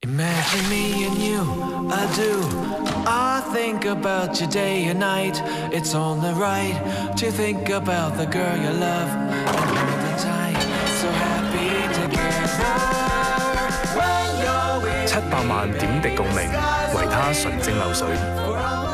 Imagine me and you, I do. I think about you day and night. It's only right to think about the girl you love and hold her tight. So happy together when you're with me. 700萬點滴共鳴，維他純正流水。